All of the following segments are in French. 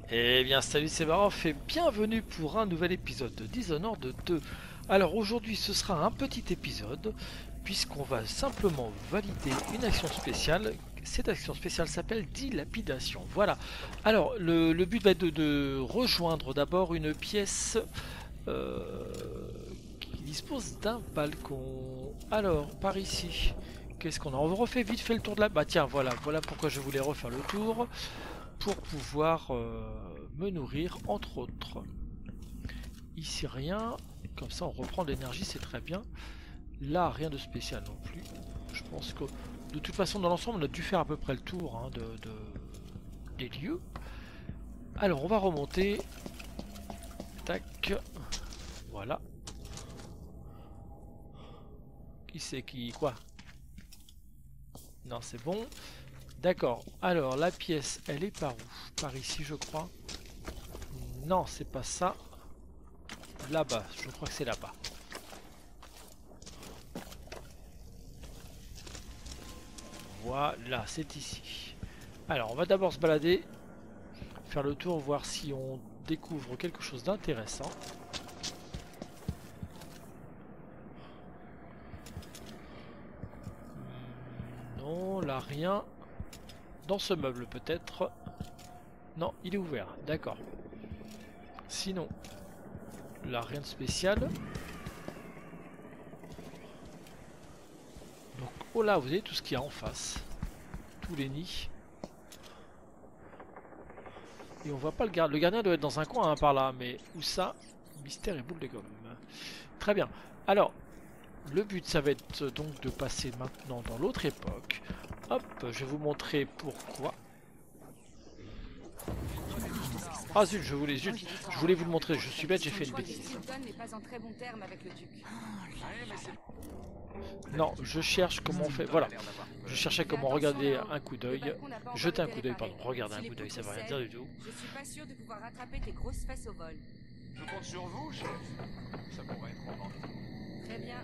Eh bien salut, c'est Barof et bienvenue pour un nouvel épisode de Dishonored 2. Alors aujourd'hui ce sera un petit épisode puisqu'on va simplement valider une action spéciale. Cette action spéciale s'appelle dilapidation. Voilà. Alors le but va être de rejoindre d'abord une pièce euh, qui dispose d'un balcon. Alors par ici, qu'est-ce qu'on a? On refait vite fait le tour de la... Bah tiens, voilà pourquoi je voulais refaire le tour pour pouvoir me nourrir entre autres. Ici rien, comme ça on reprend de l'énergie, c'est très bien. Là rien de spécial non plus. Je pense que de toute façon dans l'ensemble on a dû faire à peu près le tour hein, des lieux. Alors on va remonter. Tac. Voilà. Qui c'est qui... Quoi? Non c'est bon. D'accord. Alors la pièce elle est par où? Par ici je crois. Non c'est pas ça. Là-bas, je crois que c'est là-bas. Voilà, c'est ici. Alors, on va d'abord se balader, faire le tour, voir si on découvre quelque chose d'intéressant. Non, là rien. Dans ce meuble peut-être. Non, il est ouvert, d'accord. Sinon, là rien de spécial. Donc, oh là, vous avez tout ce qu'il y a en face. Tous les nids. Et on voit pas le gardien. Le gardien doit être dans un coin hein, par là, mais où ça? Mystère et boule de gomme. Très bien. Alors, le but, ça va être donc de passer maintenant dans l'autre époque. Hop, je vais vous montrer pourquoi. Ah zut, je voulais vous le montrer, je suis bête, j'ai fait une bêtise. Non, je cherche comment on fait, voilà. Je cherchais comment regarder un coup d'œil, jeter un coup d'œil, pardon, regarder un coup d'œil, ça veut rien dire du tout. Je suis pas sûr de pouvoir rattraper tes grosses fesses au vol. Je compte sur vous, chef. Ça pourrait être romantique. Très bien.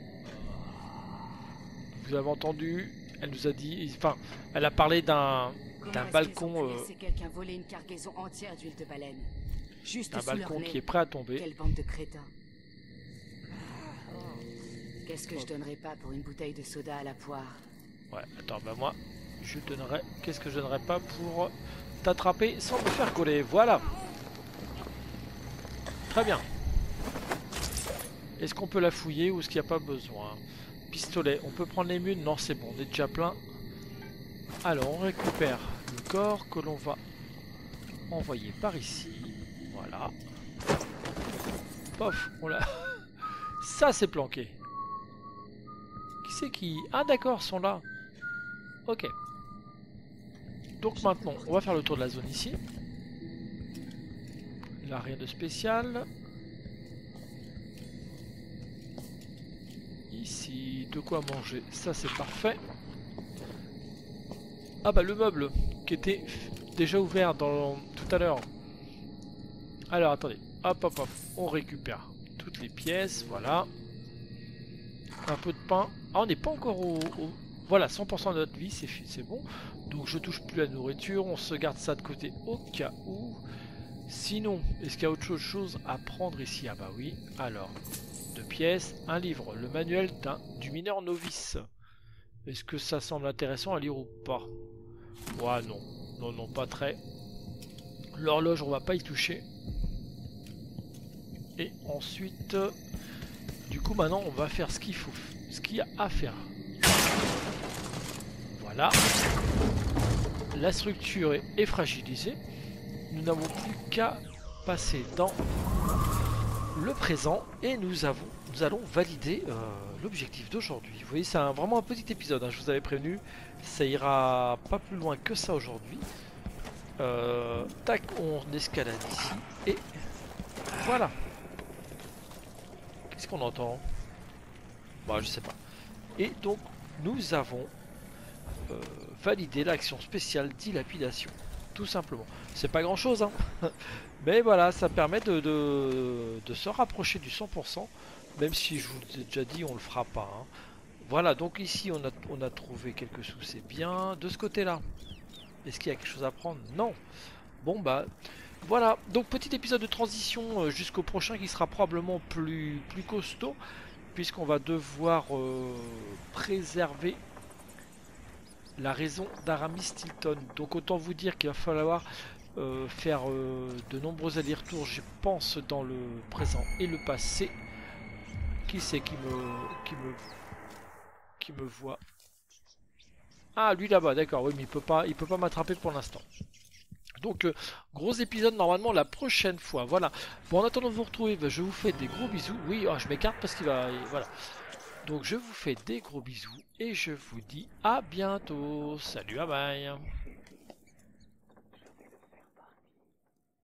Vous avez entendu, elle nous a dit, enfin, elle a parlé d'un balcon, quelqu'un voler une cargaison entière d'huile de baleine. Juste un sous leur balcon nez. qui est prêt à tomber. Quelle bande de crétins. Qu'est-ce que je donnerais pas pour une bouteille de soda à la poire? Ouais, attends, bah moi, je donnerais, qu'est-ce que je donnerais pas pour t'attraper sans me faire coller, voilà. Très bien. Est-ce qu'on peut la fouiller ou est-ce qu'il n'y a pas besoin? Pistolet, on peut prendre les mules? Non, c'est bon, on est déjà plein. Alors, on récupère le corps que l'on va envoyer par ici. Voilà. Pof, on l'a... Ça, c'est planqué. Qui c'est qui... Ah, d'accord, sont là. Ok. Donc maintenant, on va faire le tour de la zone ici. Là, rien de spécial. Ici, de quoi manger, ça c'est parfait. Ah bah le meuble qui était déjà ouvert tout à l'heure. Alors attendez, hop hop hop, on récupère toutes les pièces, voilà. Un peu de pain. Ah on n'est pas encore Voilà, 100% de notre vie, c'est bon. Donc je touche plus à la nourriture, on se garde ça de côté au cas où. Sinon, est-ce qu'il y a autre chose à prendre ici? Ah bah oui, alors... 2 pièces, un livre, le manuel du mineur novice. Est-ce que ça semble intéressant à lire ou pas? Ouais, non. Non, non, pas très. L'horloge, on va pas y toucher. Et ensuite, du coup, maintenant, on va faire ce qu'il faut, ce qu'il y a à faire. Voilà. La structure est fragilisée. Nous n'avons plus qu'à passer dans le présent et nous allons valider l'objectif d'aujourd'hui. Vous voyez, c'est vraiment un petit épisode, hein, je vous avais prévenu, ça ira pas plus loin que ça aujourd'hui. Tac, on escalade ici et voilà. Qu'est-ce qu'on entend? Bah, je sais pas. Et donc, nous avons validé l'action spéciale dilapidation. Tout simplement. C'est pas grand chose, hein. Mais voilà, ça permet de se rapprocher du 100%. Même si je vous ai déjà dit, on le fera pas. Hein. Voilà, donc ici on a trouvé quelques sous, c'est bien. De ce côté-là, est-ce qu'il y a quelque chose à prendre? Non. Bon bah, Voilà, donc petit épisode de transition jusqu'au prochain qui sera probablement plus costaud, puisqu'on va devoir préserver la raison d'Aramis Stilton. Donc autant vous dire qu'il va falloir faire de nombreux allers-retours, je pense, dans le présent et le passé. Qui c'est qui me voit? Ah, lui là-bas, d'accord, oui, mais il peut pas m'attraper pour l'instant. Donc, gros épisode normalement la prochaine fois. Voilà. Bon, en attendant de vous retrouver, bah, je vous fais des gros bisous. Oui, oh, je m'écarte parce qu'il va. Voilà. Donc, je vous fais des gros bisous et je vous dis à bientôt. Salut, bye bye.